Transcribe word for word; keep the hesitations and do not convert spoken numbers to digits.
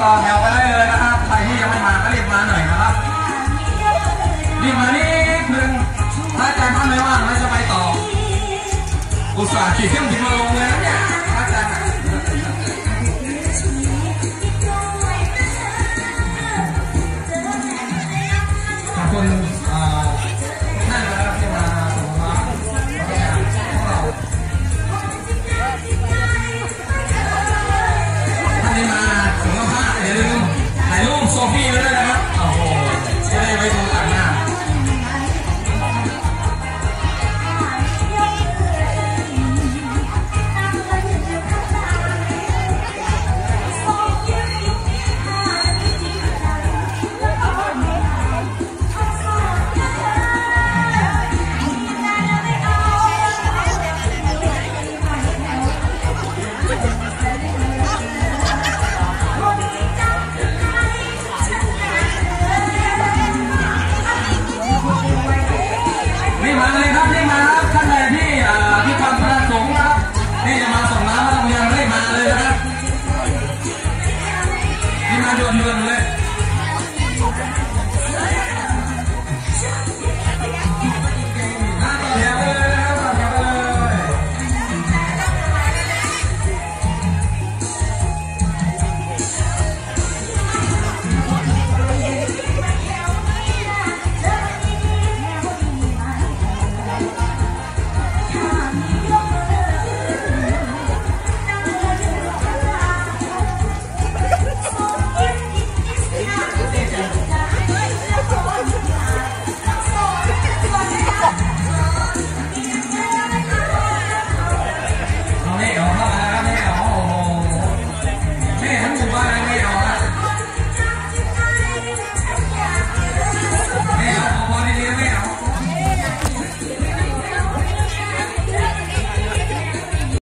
ต่อแถวไปได้เลยนะครับใครที่ยังไม่มาก็รีบมาหน่อยนะครับรีบมานิดนึงถ้าอาจารย์ท่านไม่ว่างเราจะไปต่ออุตส่าห์ขี่เครื่องบินมาลงเลย